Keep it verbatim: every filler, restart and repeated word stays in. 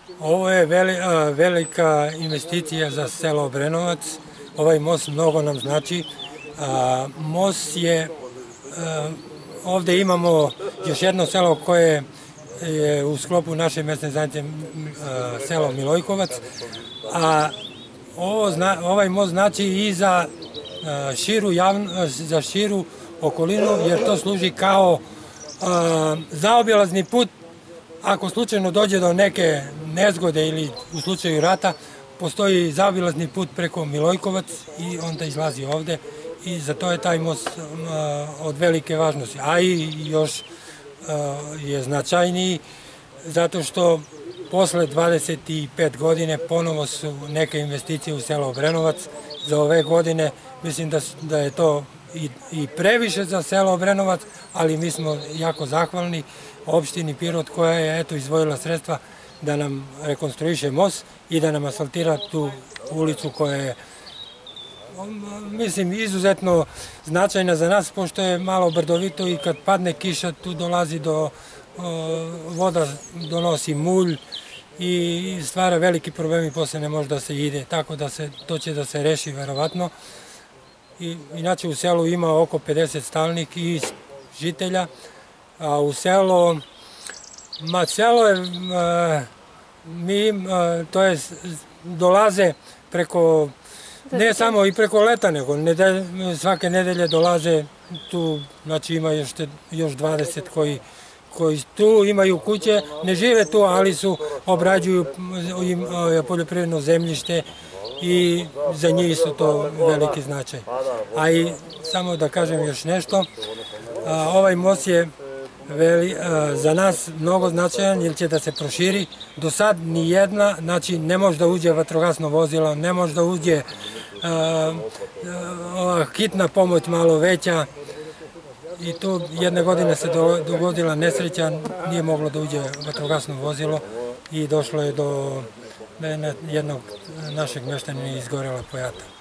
Ovo je velika investicija za selo Obrenovac. Ovaj most mnogo nam znači. Most je, ovde imamo još jedno selo koje je u sklopu naše mesne zajednice selo Milojkovac, a ovaj most znači i za širu okolinu, jer to služi kao zaobilazni put. Ako slučajno dođe do neke nezgode ili u slučaju rata, postoji zaobilazni put preko Milojkovac i onda izlazi ovde i za to je taj most od velike važnosti. A i još je značajniji zato što posle dvadeset pet godine ponovo su neke investicije u selo Obrenovac. Za ove godine mislim da je to i previše za selo Obrenovac, ali mi smo jako zahvalni opštini Pirot koja je eto izdvojila sredstva da nam rekonstruiše most i da nam asfaltira tu ulicu koja je, mislim, izuzetno značajna za nas, pošto je malo brdovito i kad padne kiša tu dolazi do, voda donosi mulj i stvara veliki problemi, posle ne može da se ide, tako da se, to će da se reši verovatno. Inače u selu ima oko pedeset stalnih i žitelja, a u selo, ma selo je, mi, to je, dolaze preko, ne samo i preko leta, nego svake nedelje dolaze tu, znači ima još dvadeset koji koji tu imaju kuće, ne žive tu, ali su, obrađuju poljoprivredno zemljište i za njih su to veliki značaj. A i samo da kažem još nešto, ovaj most je za nas mnogo značajan jer će da se proširi. Do sad ni jedna, znači ne može da uđe vatrogasno vozilo, ne može da uđe hitna pomoć malo veća. I tu jedne godine se dogodila nesreća, nije moglo da uđe vatrogasno vozilo i došlo je do jednog našeg meštanina izgorela pojata.